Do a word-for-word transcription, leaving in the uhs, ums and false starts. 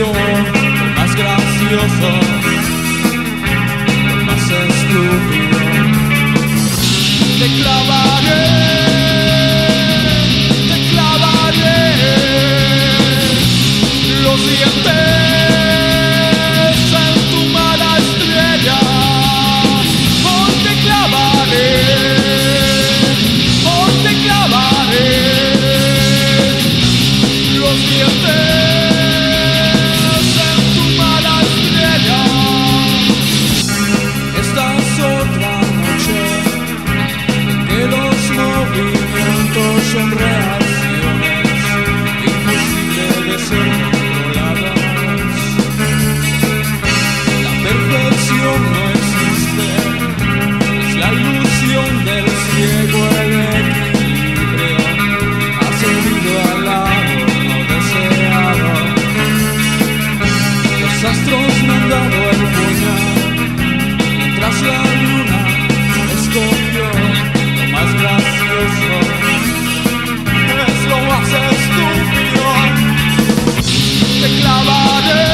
perversión, lo más gracioso, lo más estúpido. Te clavaré, te clavaré los dientes en tu mala estrella. Hoy te clavaré, hoy te clavaré los dientes en tu mala estrella. Esta es otra noche en que los movimientos son reacciones imposibles de ser controladas. La perfección no existe, es la ilusión del ciego, el equilibrio ha cedido al lado no deseado. Los astros me han dado el puñal, mientras la luna escogió lo más gracioso, es lo más estúpido. Te clavaré.